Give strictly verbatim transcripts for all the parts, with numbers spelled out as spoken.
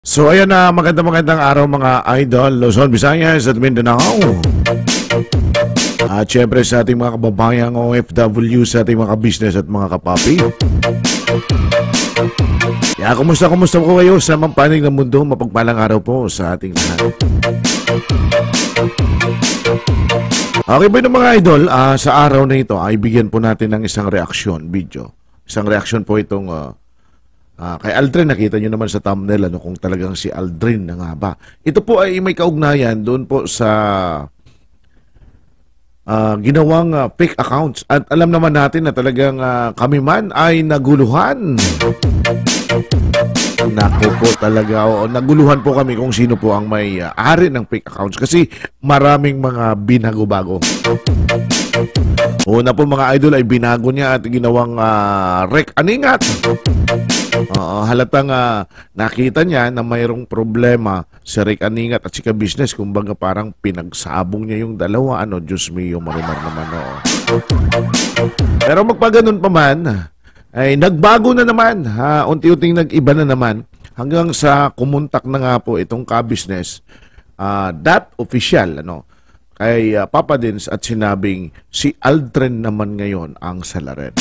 So ayan na, magandang magandang araw mga idol, Luzon, Visayas at Mindanao. At syempre sa ating mga kababayang O F W, sa ating mga business at mga kapapi. Kaya kumusta, kumusta po kayo sa mampanig ng mundo? Mapagpalang araw po sa ating lahat. Okay ba ng mga idol, uh, sa araw na ito ay bigyan po natin ng isang reaction video. Isang reaction po itong uh, Uh, kay Aldrin, nakita nyo naman sa thumbnail ano, kung talagang si Aldrin na nga ba. Ito po ay may kaugnayan doon po sa uh, ginawang uh, fake accounts. At alam naman natin na talagang uh, kami man ay naguluhan. Naku po talaga. O, naguluhan po kami kung sino po ang may uh, ari ng fake accounts. Kasi maraming mga binago-bago. Una po mga idol ay binago niya at ginawang uh, rek aningat. Uh, halatang uh, nakita niya na mayroong problema si Rick Aningat at si Ka-Business. Kumbaga parang pinagsabong niya yung dalawa. Ano, Diyos mio, marimar naman. Oh. Pero magpaganon pa man, ay nagbago na naman. Ha? Unti-unting nag-iba na naman. Hanggang sa kumontak na nga po itong Ka-Business, uh, that official, ano, kay uh, Papa Dins at sinabing si Aldrin naman ngayon ang salarin.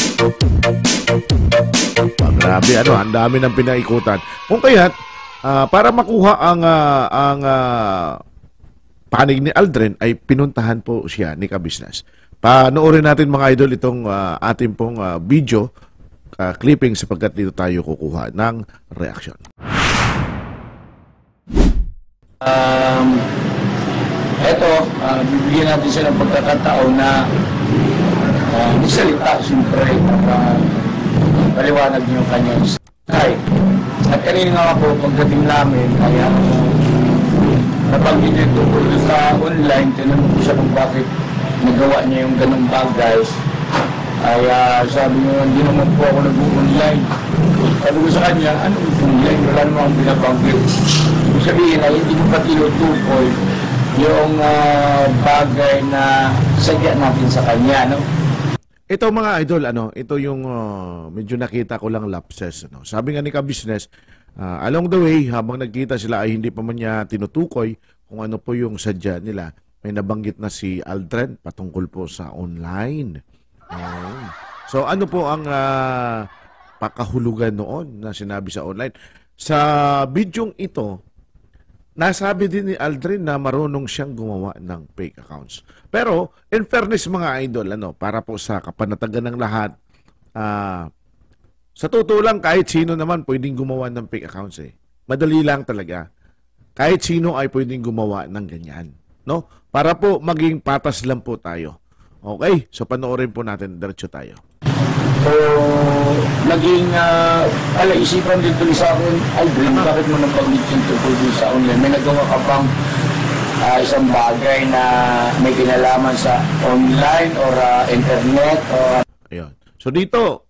Ah, grabe, ano, ang dami ng pinaikutan. Kung kaya't, uh, para makuha ang, uh, ang uh, panig ni Aldrin, ay pinuntahan po siya ni Ka-Business. Panoorin natin mga idol itong uh, ating pong uh, video uh, clipping sapagkat dito tayo kukuha ng reaction. Um, eto, uh, bibigyan natin siya ng pagkakataon na uh, magsalita, siyempre, uh, paliwanag niyo kanyang style. At kanina nga po, pagdating namin, ay uh, nabanggit niya tungkol sa online, tinanong ko siya kung bakit nagawa niya yung ganong bagay. Ay uh, sabi niya, hindi naman po ako nag-online. Sabi ko sa kanya, anong online? Wala naman akong binabanggit. Ibig sabihin ay hindi ko pa tinutukoy yung uh, bagay na sadya natin sa kanya, no? Ito mga idol, ano, ito yung uh, medyo nakita ko lang lapses. Ano. Sabi nga ni Ka-Business, uh, along the way, habang nagkita sila ay hindi pa man niya tinutukoy kung ano po yung sadya nila. May nabanggit na si Aldrin patungkol po sa online. Uh, so ano po ang uh, pakahulugan noon na sinabi sa online? Sa bidyong ito, nasabi din ni Aldrin na marunong siyang gumawa ng fake accounts. Pero, in fairness mga idol, ano, para po sa kapanatagan ng lahat, uh, sa totoo lang, kahit sino naman pwedeng gumawa ng fake accounts eh. Madali lang talaga. Kahit sino ay pwedeng gumawa ng ganyan. No? Para po maging patas lang po tayo. Okay? So, panoorin po natin. Diretso tayo. So, naging uh, alaisipan din tuloy sa akin, Aldrin, bakit mo nabanggit yung tungkol din sa online? May nagawa ka bang uh, isang bagay na may kinalaman sa online or uh, internet? Or... Ayun. So, dito,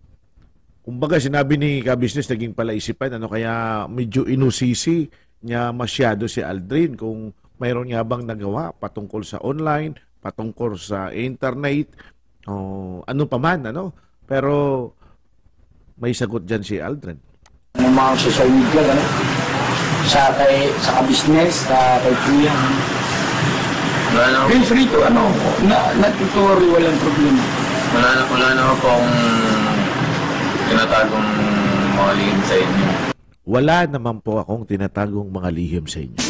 kumbaga sinabi ni Ka-Business, naging palaisipan, ano, kaya medyo inusisi niya masyado si Aldrin kung mayroon niya bang nagawa patungkol sa online, patungkol sa internet, o ano pa man, ano? Pero may sagot dyan si Aldrin. Ng mga social media, gano'n? Sa kay sa Ka-Business, sa kay Kuya. Wala na Feel free to, ano, na, natutuwari, walang problema. wala na wala na po akong tinatagong mga lihim sa inyo. Wala naman po akong tinatagong mga lihim sa inyo.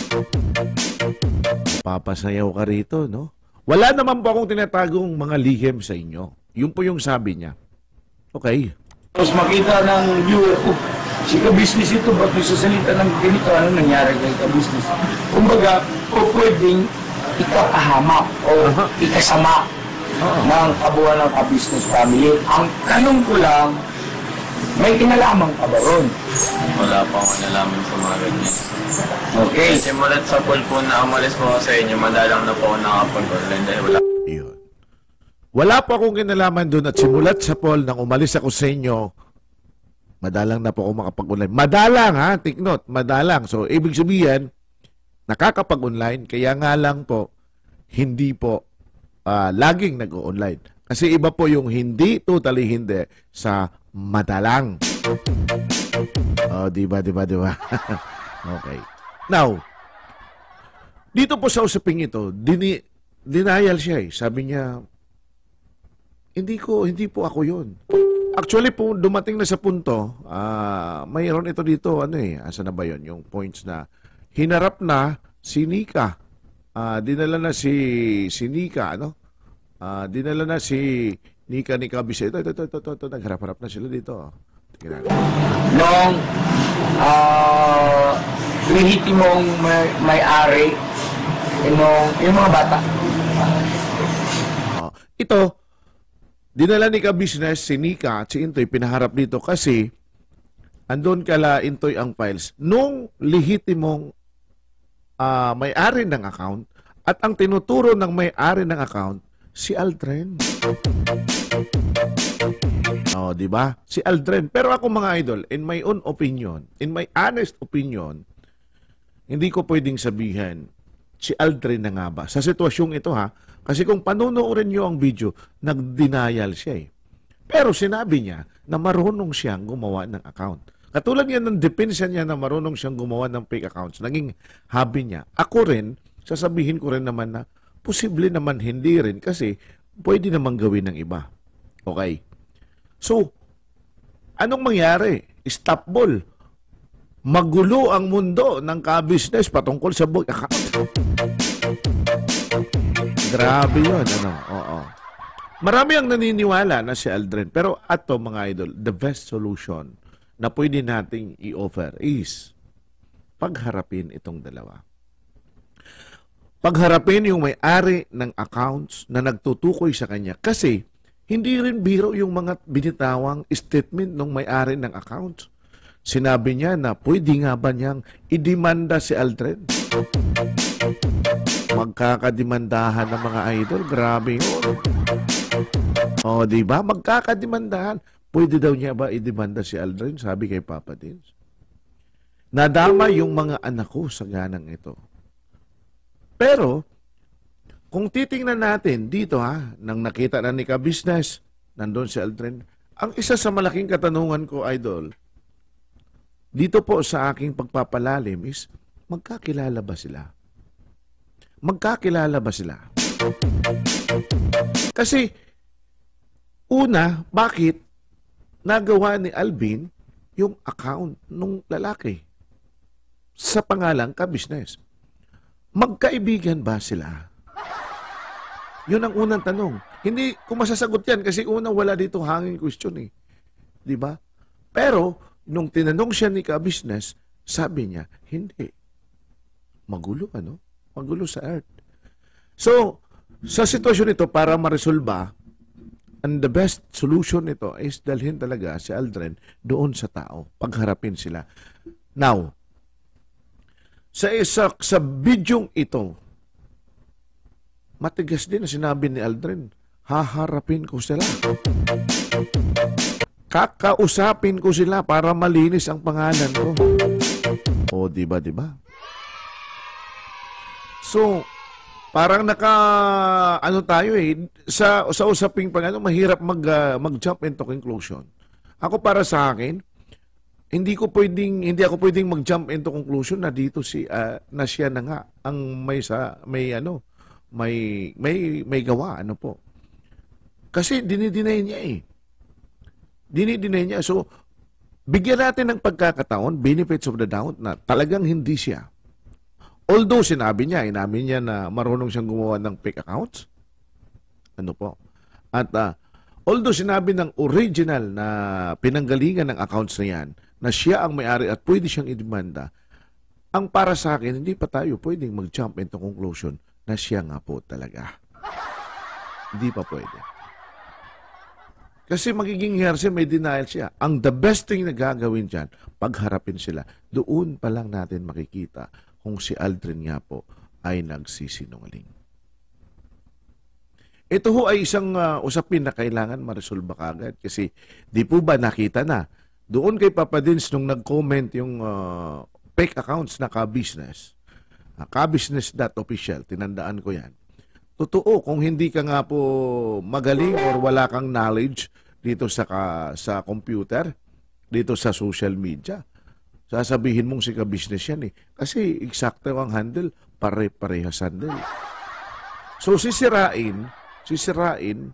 Papasayaw ka rito, no? Wala naman po akong tinatagong mga lihim sa inyo. Yun po yung sabi niya. Okay. Tapos makita ng viewer ko, si Ka-Business ito, ba't nagsasalita ng ganito? Ano nangyari kay Ka-Business? Kumbaga, o pwedeng ikapahamak o Aha. ikasama Oo. ng kabuuan ng Ka-Business family. Ang tanong ko lang, may kinalaman ka ba ron? Wala pa akong nalaman sa mga ganyan. Okay. Simulat sa pool po na umalis po ako sa inyo, madalang na po ako nakapag-online dahil wala. Yun. Wala po akong kinalaman doon at simulat sa poll nang umalis ako sa inyo, madalang na po ako makapag-online. Madalang ha, take note, madalang. So, ibig sabihin, nakakapag-online, kaya nga lang po, hindi po uh, laging nag-online. Kasi iba po yung hindi, totally hindi, sa madalang. Oh, di ba, di ba, di ba? Okay. Now, dito po sa usaping ito, dini, denial siya eh. Sabi niya, hindi ko, hindi po ako yun. Actually po, dumating na sa punto, ah, mayroon ito dito, ano eh, asa na ba yun? Yung points na, hinarap na si Nika. Ah, dinala na si, si Nika, ano? Ah, dinala na si Nika ni Kabise. Ito, ito, ito, ito, ito, ito, nagharap-harap na sila dito. Tingnan natin. Nung uh, lehitimong may, may-ari, yung, yung mga bata. Oh, ito, dinala ni ka-business, si Nika at si Intoy, pinaharap dito kasi andun kala Intoy ang files. Nung lehitimong uh, may-ari ng account at ang tinuturo ng may-ari ng account, si Aldrin. Oh, di ba? Si Aldrin. Pero ako mga idol, in my own opinion, in my honest opinion, hindi ko pwedeng sabihin si Aldrin na nga ba. Sa sitwasyong ito ha, kasi kung panonoorin niyo ang video, nag-denial siya eh. Pero sinabi niya na marunong siyang gumawa ng account. Katulad niya ng depensa niya na marunong siyang gumawa ng fake accounts, naging hobby niya. Ako rin, sasabihin ko rin naman na posible naman hindi rin kasi pwede naman gawin ng iba. Okay. So, anong mangyari? Stop ball. Magulo ang mundo ng ka-business patungkol sa book account. Grabe yun. Ano? Oo. Marami ang naniniwala na si Aldrin. Pero ato mga idol, the best solution na pwede nating i-offer is pagharapin itong dalawa. Pagharapin yung may-ari ng accounts na nagtutukoy sa kanya. Kasi, hindi rin biro yung mga binitawang statement ng may-ari ng accounts. Sinabi niya na pwede nga ba niyang idemanda si Aldrin? Magkakadimandahan ng mga idol. Grabe yun. O, di ba? Magkakadimandahan. Pwede daw niya ba idemanda si Aldrin? Sabi kay Papa Dins. Nadama yung mga anak ko sa ganang ito. Pero, kung titingnan natin dito ha, nang nakita na ni ka-business, nandun si Aldrin, ang isa sa malaking katanungan ko, idol, dito po sa aking pagpapalalim is, magkakilala ba sila? Magkakilala ba sila? Kasi, una, bakit nagawa ni Alvin yung account ng lalaki sa pangalang ka-business? Magkaibigan ba sila? Yun ang unang tanong. Hindi ko masasagot yan kasi una wala dito hanging question eh. Di ba? Pero, nung tinanong siya ni ka-business, sabi niya, hindi. Magulo, ano? Magulo sa earth. So, sa sitwasyon ito, para maresolba, and the best solution nito is dalhin talaga si Aldrin doon sa tao. Pagharapin sila. Now, sa isa, sa bidyong ito, matigas din na sinabi ni Aldrin, haharapin ko sila. Kakausapin ko sila para malinis ang pangalan ko. O, diba, diba? So, parang naka, ano tayo eh, sa, sa usaping pang ano, mahirap mag, uh, mag-jump into conclusion. Ako para sa akin, hindi ko pwedeng, hindi ako pwedeng mag-jump into conclusion na dito si, uh, na siya na nga, ang may sa, may ano, may, may, may gawa, ano po. Kasi dinidinay niya eh. Dinidinay niya. So, bigyan natin ng pagkakataon, benefits of the doubt, na talagang hindi siya. Although sinabi niya, inamin niya na marunong siyang gumawa ng fake accounts. Ano po? At uh, although sinabi ng original na pinanggalingan ng accounts na yan, na siya ang may-ari at pwede siyang idemanda, ang para sa akin, hindi pa tayo pwedeng mag-jump into conclusion na siya nga po talaga. Hindi pa pwede. Kasi magiging hearsay, may denial siya. Ang the best thing na gagawin dyan, pagharapin sila. Doon pa lang natin makikita kung si Aldrin nga po ay nagsisinungaling. Ito ho ay isang uh, usapin na kailangan maresolba kagad. Kasi di po ba nakita na, doon kay Papa Dins nung nag-comment yung uh, fake accounts na ka-business, uh, ka-business dot official, tinandaan ko yan. Totoo, kung hindi ka nga po magaling or wala kang knowledge dito sa, ka, sa computer, dito sa social media, sasabihin mong si ka-business yan eh. Kasi eksakto ang handle, pare-parehas handle. So sisirain, sisirain,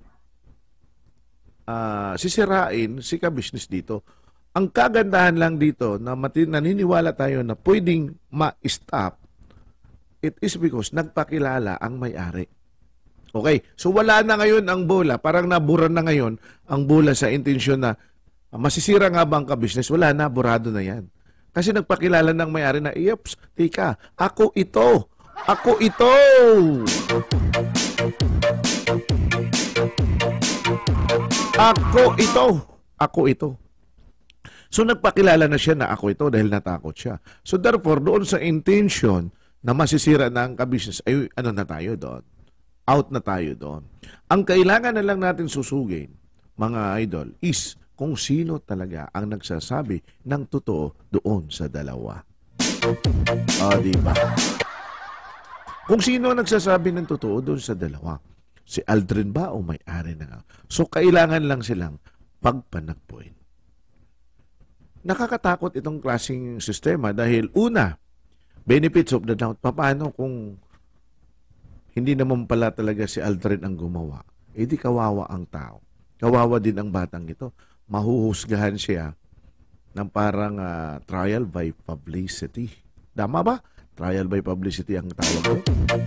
ah, sisirain si ka-business dito. Ang kagandahan lang dito na mati- naniniwala tayo na pwedeng ma-stop, it is because nagpakilala ang may-ari. Okay, so wala na ngayon ang bola, parang nabura na ngayon ang bola sa intensyon na ah, masisira nga ba ang ka-business? Wala na, burado na yan. Kasi nagpakilala ng may-ari na, "Iyops, tika, ako ito, ako ito." Ako ito, ako ito. So nagpakilala na siya na ako ito dahil natakot siya. So therefore, doon sa intention na masisira na ang ka-business, ay ano na tayo doon? Out na tayo doon. Ang kailangan na lang natin susugin, mga idol, is kung sino talaga ang nagsasabi ng totoo doon sa dalawa. O, diba? Kung sino ang nagsasabi ng totoo doon sa dalawa. Si Aldrin ba o may-ari na nga? So, kailangan lang silang pagpanagpuin. Nakakatakot itong klaseng sistema dahil una, benefits of the doubt. Paano kung hindi naman pala talaga si Aldrin ang gumawa? Eh di kawawa ang tao. Kawawa din ang batang ito. Mahuhusgahan siya ng parang uh, trial by publicity. Tama ba? Trial by publicity ang tawag ko.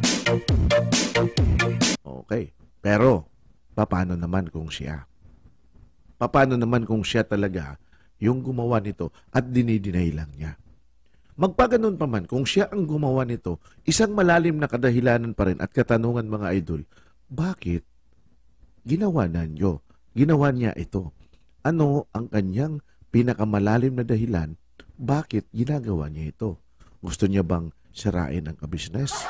Okay. Pero, paano naman kung siya? Paano naman kung siya talaga yung gumawa nito at dinidinay lang niya? Magpaganon pa man, kung siya ang gumawa nito, isang malalim na kadahilanan pa rin at katanungan mga idol, bakit ginawa na niyo? Ginawa niya ito. Ano ang kanyang pinakamalalim na dahilan? Bakit ginagawa niya ito? Gusto niya bang sirain ang ka-business?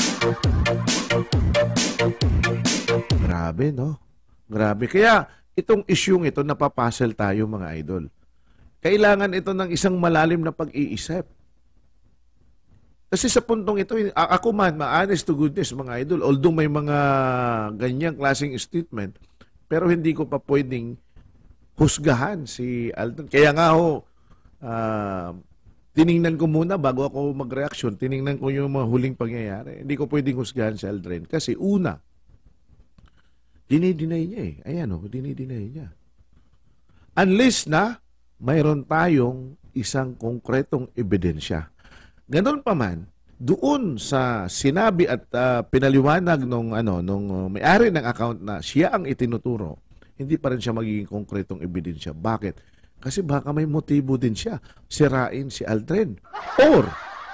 Grabe, no? Grabe. Kaya itong isyung ito, napapasel tayo mga idol. Kailangan ito ng isang malalim na pag-iisip. Kasi sa puntong ito, ako man, ma-honest to goodness mga idol, although may mga ganyang klaseng statement, pero hindi ko pa pwedeng husgahan si Aldrin. Kaya nga ho, uh, tiningnan ko muna bago ako mag-reaction, tiningnan ko yung mga huling pangyayari. Hindi ko pwedeng husgahan si Aldrin. Kasi una, dinidinay niya eh. Ayan o, dinidinay niya. Unless na mayroon tayong isang konkretong ebidensya. Ganon pa man, doon sa sinabi at uh, pinaliwanag nung ano nung uh, may-ari ng account na siya ang itinuturo, hindi pa rin siya magiging konkretong ebidensya. Bakit? Kasi baka may motibo din siya sirain si Aldrin. Or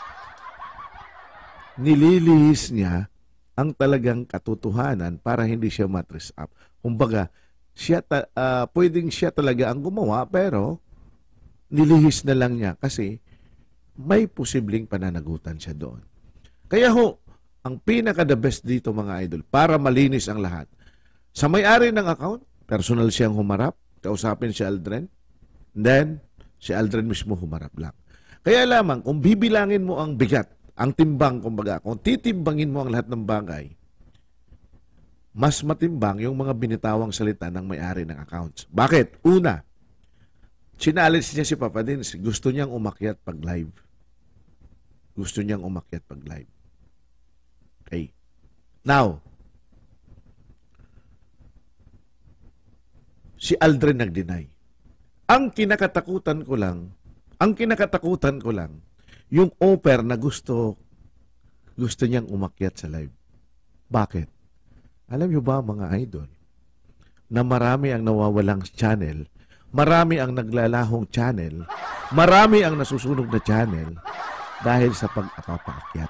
nililihis niya ang talagang katotohanan para hindi siya matres up. Kumbaga, siya ta, uh, pwedeng siya talaga ang gumawa pero nilihis na lang niya kasi may posibleng pananagutan siya doon. Kaya ho, ang pinaka-the best dito mga idol, para malinis ang lahat, sa may-ari ng account, personal siyang humarap, kausapin si Aldrin, then si Aldrin mismo humarap lang. Kaya lamang, kung bibilangin mo ang bigat, ang timbang, kumbaga, kung titimbangin mo ang lahat ng bagay, mas matimbang yung mga binitawang salita ng may-ari ng accounts. Bakit? Una, chinalis niya si Papa Dins, gusto niyang umakyat pag live. Gusto niyang umakyat pag live. Okay. Now, si Aldrin nag-deny. Ang kinakatakutan ko lang, ang kinakatakutan ko lang, yung offer na gusto, gusto niyang umakyat sa live. Bakit? Alam niyo ba mga idol, na marami ang nawawalang channel, marami ang naglalahong channel, marami ang nasusunog na channel dahil sa pag-apapaakyat.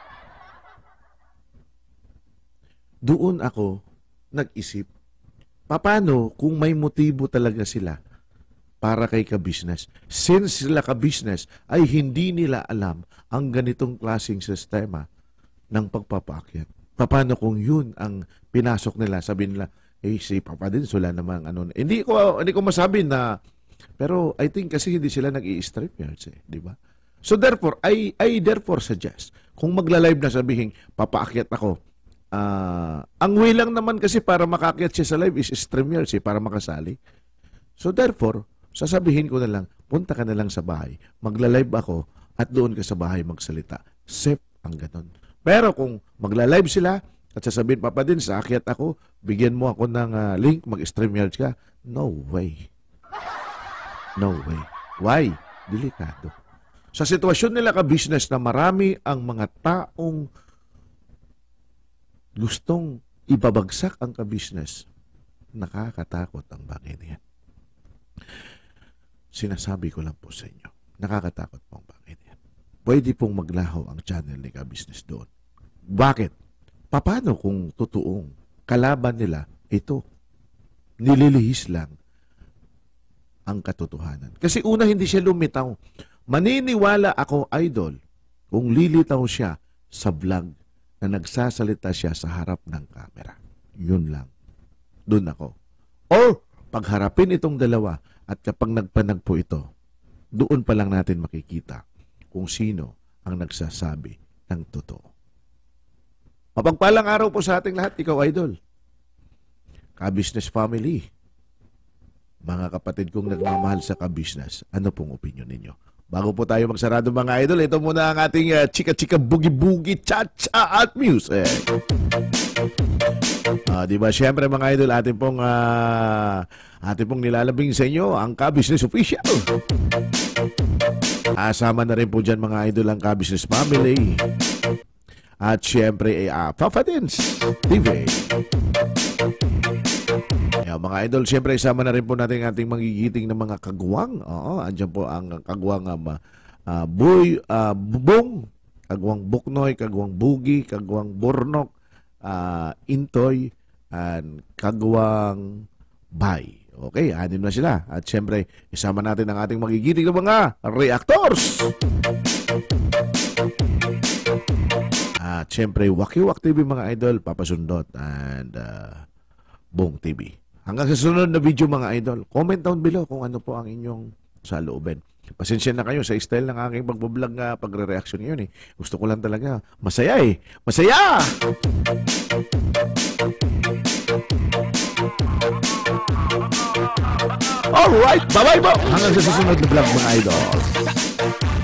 Doon ako nag-isip, paano kung may motibo talaga sila para kay ka-business? Since sila ka-business ay hindi nila alam ang ganitong klaseng sistema ng pagpapaakyat. Paano kung yun ang pinasok nila? Sabi nila, eh si Papa din, wala namang ano. Hindi ko, hindi ko masabi na, pero I think kasi hindi sila nag-i-strip yards eh, di ba? So therefore, I, I therefore suggest, kung magla-live na sabihin, papaakyat ako, uh, ang way lang naman kasi para makaakyat siya sa live is StreamYards eh, para makasali. So therefore, sasabihin ko na lang, punta ka na lang sa bahay, magla-live ako at doon ka sa bahay magsalita. Safe ang ganon. Pero kung magla-live sila at sasabihin, Papa din, sa akyat ako, bigyan mo ako ng uh, link, mag-stream yards ka, no way. No way. Why? Delikado. Sa sitwasyon nila ka-business na marami ang mga taong gustong ibabagsak ang ka-business, nakakatakot ang bagay na yan. Sinasabi ko lang po sa inyo, nakakatakot po ang bagay na yan. Pwede pong maglaho ang channel ni ka-business doon. Bakit? Paano kung totoong kalaban nila ito? Nililihis lang ang katotohanan. Kasi una, hindi siya lumitaw. Maniniwala ako, idol, kung lilitaw siya sa vlog na nagsasalita siya sa harap ng camera. Yun lang. Doon ako. Or, pagharapin itong dalawa at kapag nagpanagpo ito, doon pa lang natin makikita kung sino ang nagsasabi ng totoo. Mapagpalang araw po sa ating lahat, ikaw, idol. Ka-business family. Mga kapatid kong nagmamahal sa ka-business, ano pong opinion ninyo? Bago po tayo magsarado mga idol, ito muna ang ating uh, chika-chika bugi-bugi cha-cha at music. Uh, di ba, siyempre mga idol, ating pong, uh, ating pong nilalabing sa inyo ang Ka-Business Official. Asama na rin po dyan mga idol ang Ka-Business Family. At siyempre, uh, Papa Dins T V. Yan, mga idol, siyempre isama na rin po natin ating magigiting ng mga kagwang. Oo, andyan po ang kagwang um, uh, buy, uh, bubong, kagwang buknoy, kagwang bugi, kagwang burnok, uh, intoy, and kagwang bay. Okay, anim na sila. At siyempre, isama natin ang ating magigiting ng mga reactors. At siyempre, Wakiwak T V mga idol, Papasundot, and uh, Bong T V. Hanggang sa sunod na video mga idol, comment down below kung ano po ang inyong salooban. Pasensya na kayo sa style ng aking pagbablog nga pagre-reaction ngayon eh. Gusto ko lang talaga. Masaya eh. Masaya! Alright, bye-bye po! Hanggang sa susunod na vlog mga idol.